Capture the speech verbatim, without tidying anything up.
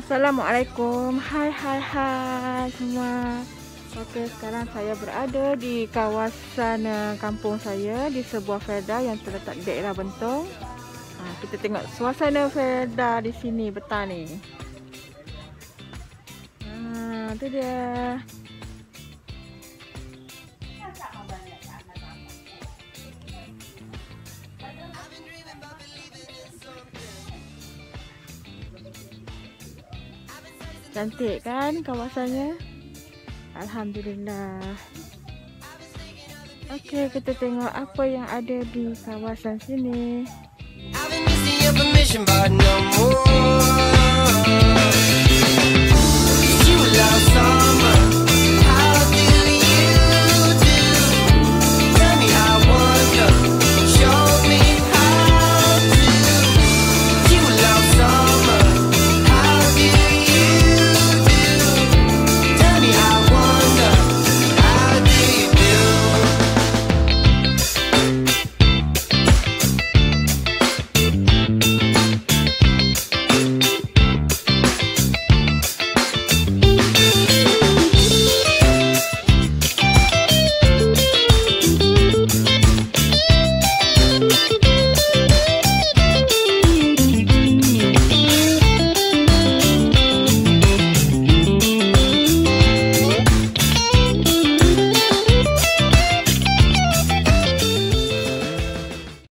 Assalamualaikum, hai hai hai semua. Oke, sekarang saya berada di kawasan uh, kampung saya di sebuah felda yang terletak di daerah Bentong. Ha, kita tengok suasana felda di sini petang ni. Ha, tu dia. Cantik kan kawasannya? Alhamdulillah. Okey, kita tengok apa yang ada di kawasan sini. I've been missing your permission, but no more. You love summer.